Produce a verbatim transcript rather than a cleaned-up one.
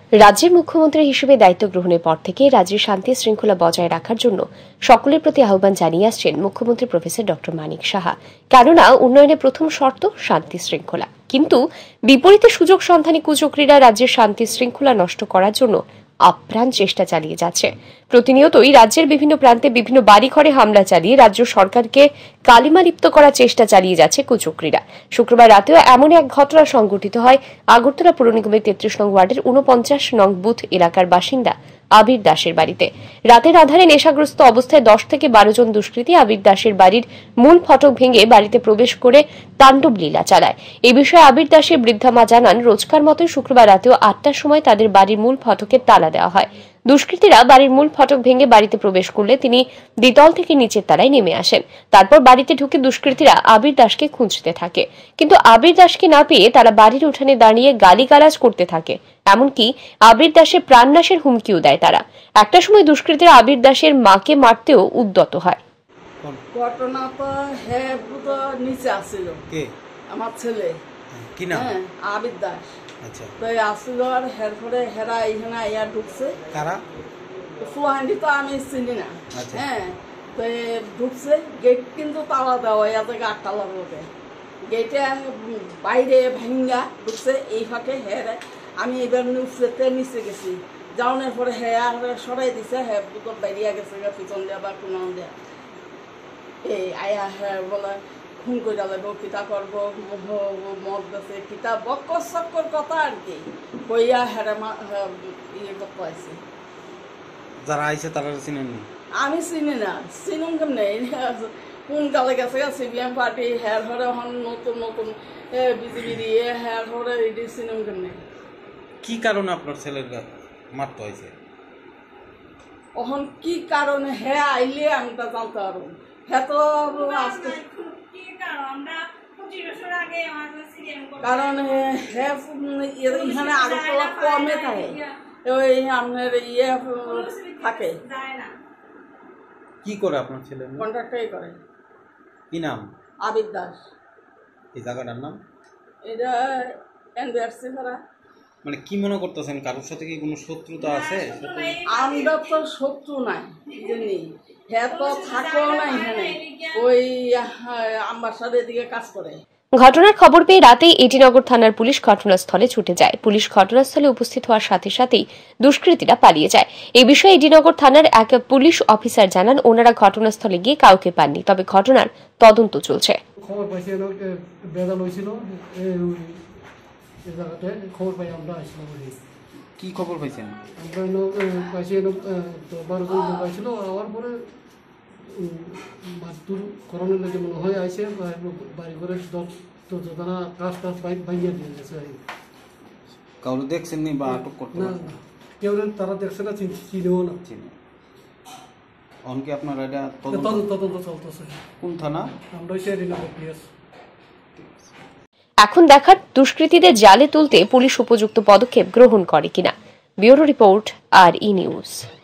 রাজ্যের মুখ্যমন্ত্রী হিসেবে দায়িত্ব গ্রহণের পর থেকে রাজ্যের শান্তি শৃঙ্খলা বজায় রাখার জন্য সকলের প্রতি আহ্বান জানিয়ে আসছেন মুখ্যমন্ত্রী প্রফেসর ডক্টর মানিক সাহা। কেননা উন্নয়নের প্রথম শর্ত শান্তি শৃঙ্খলা, কিন্তু বিপরীতে সুযোগ সন্ধানী কুচক্রীরা রাজ্যের শান্তি শৃঙ্খলা নষ্ট করার জন্য আপ্রাণ চেষ্টা চালিয়ে যাচ্ছে। প্রতিনিয়তই রাজ্যের বিভিন্ন প্রান্তে বিভিন্ন বাড়িঘরে হামলা চালিয়ে রাজ্য সরকারকে কালিমালিপ্ত করার চেষ্টা চালিয়ে যাচ্ছে কুচক্রীরা। শুক্রবার রাতেও এমন এক ঘটনা সংঘটিত হয় আগরতলা পুর নিগমের তেত্রিশ নং ওয়ার্ডের উনপঞ্চাশ নং বুথ এলাকার বাসিন্দা আবির দাসের বাড়িতে। রাতের আধারে নেশাগ্রস্ত অবস্থায় দশ থেকে বারো জন দুষ্কৃতী আবির দাসের বাড়ির মূল ফটক ভেঙে বাড়িতে প্রবেশ করে তাণ্ডব লীলা চালায়। এই বিষয়ে আবির দাসের বৃদ্ধা মা জানান, রোজকার মতোই শুক্রবার রাতেও আটটার সময় তাদের বাড়ির মূল ফটকে তালা দেওয়া হয়। দুষ্কৃতীরা বাড়ির মূল ফটক ভেঙে বাড়িতে প্রবেশ করলে তিনি দ্বিতল থেকে নিচের তলায় নেমে আসেন। তারপর বাড়িতে ঢুকে দুষ্কৃতীরা আবির দাসকে খুঁজতে থাকে, কিন্তু আবির দাসকে না পেয়ে তারা বাড়ির উঠানে দাঁড়িয়ে গালিগালাজ করতে থাকে। এমনকি আবির দাসের প্রাণনাশের হুমকিও দেয় তারা। একটা সময় দুষ্কৃতীরা আবির দাসের মাকে মারতেও উদ্যত হয়। ঘটনা তো হ্যাঁ পুরো নিচে আসছিল কে আমার ছেলে কি নাম আবির দাস। আচ্ছা তো আসছিল আর হের পরে হেরা এখানে আইয়া ঢুকছে। কারা? ফুহান্ডি তো আমি চিনি না। হ্যাঁ তো ঢুকছে, গেট কিন্তু তালা দেওয়া ইয়া থেকে আটটা লাগবে, গেটে বাইরে ভাঙ্গা ঢুকছে। এই ফাঁকে হের আমি এবার নিউজতে নিচে গেছি, যাওয়ার পরে হ্যাঁ আর সরাই দিছে, হ্যাঁ বুতর বাইরিয়া গেছে পিছন দেওয়া বা কোনো দেওয়া। এই আয়া হ্যাঁ বলে খুন করে লাগবো, কিতা করবো, মদ গেছে কিতা বক্কর চক্কর কথা আর কি কইয়া হ্যাঁ ইয়ে করতে আছে। যারা আইছে তারা চিনেন? আমি চিনি না, চিনুম কেমনে কোন কালে গেছে সিপিএম পার্টি হ্যাঁ হরে এখন নতুন নতুন বিজেপির ইয়ে হ্যাঁ হরে এটি চিনুম কেমনে। কি কারণে আপনার ছেলের মারতে হয়েছে? এখন কি কারণে হ্যাঁ আইলে আমি তা জানতে পারবো। হ্যাঁ তো আজকে কারণ হ্যাঁ এখানে আগরতলা কমে থাকে, ওই আপনার ইয়ে থাকে। কি করে আপনার ছেলে? কন্ট্রাক্টই করে। কি নাম? আবির দাস। এই জায়গাটার নাম? এটা এনবিআরসি করা। মানে কি মনে করতেছেন, কারোর সাথে কি কোনো শত্রুতা আছে? আমরা তো শত্রু নাই জানি, হ্যাঁ তো থাকো না এখানে, ওই আম্বাসাদের দিকে কাজ করে। ঘটনার খবর পেয়ে রাতেই এটিনগর থানার পুলিশ ঘটনাস্থলে ছুটে যায়। পুলিশ ঘটনাস্থলে উপস্থিত হওয়ার সাথে সাথেই দুষ্কৃতীরা পালিয়ে যায়। এই বিষয়ে এটিনগর থানার এক পুলিশ অফিসার জানান, ওনারা ঘটনাস্থলে গিয়ে কাউকে পাননি, তবে ঘটনার তদন্ত চলছে। খবর পাইছি বেদাল হয়েছিল, খবর পাই আমরা আসলাম। কি খবর পাইছেন? আমরা পাইছি বারো জন লোক আসছিল, আওয়ার পরে মারধর করানোর লাগে মনে হয় আইসে বাড়ি করে দরজানা কাজ টাজ পাইপ ভাঙিয়ে দিয়ে গেছে। কাউকে দেখছেন নি বা আটক করতে? না কেউ তারা দেখছে না, চিনেও না। চিনে অনকে আপনার এটা তদন্ত চলতেছে। কোন থানা? আমরা হচ্ছে এডিনগর পিএস। এখন দেখার দুষ্কৃতীদের জালে তুলতে পুলিশ উপযুক্ত পদক্ষেপ গ্রহণ করে কিনা। Bureau report, R E news.